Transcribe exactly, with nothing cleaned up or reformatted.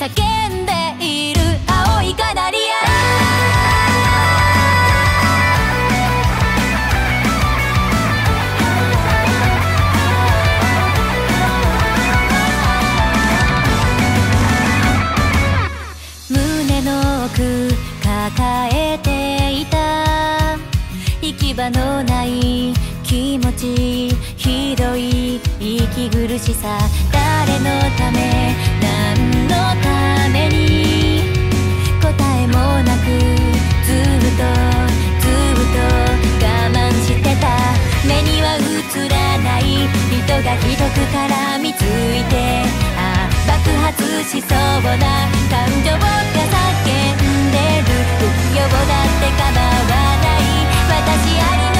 んでいる青いカナリア。胸の奥抱えていた行き場のない気持ち、ひどい息苦しさ、誰のため何のために、答えもなくずっとずっと我慢してた。目には映らない人がひどく絡みついて、ああ爆発しそうな感情が叫んでる。不要だって構わない、私あり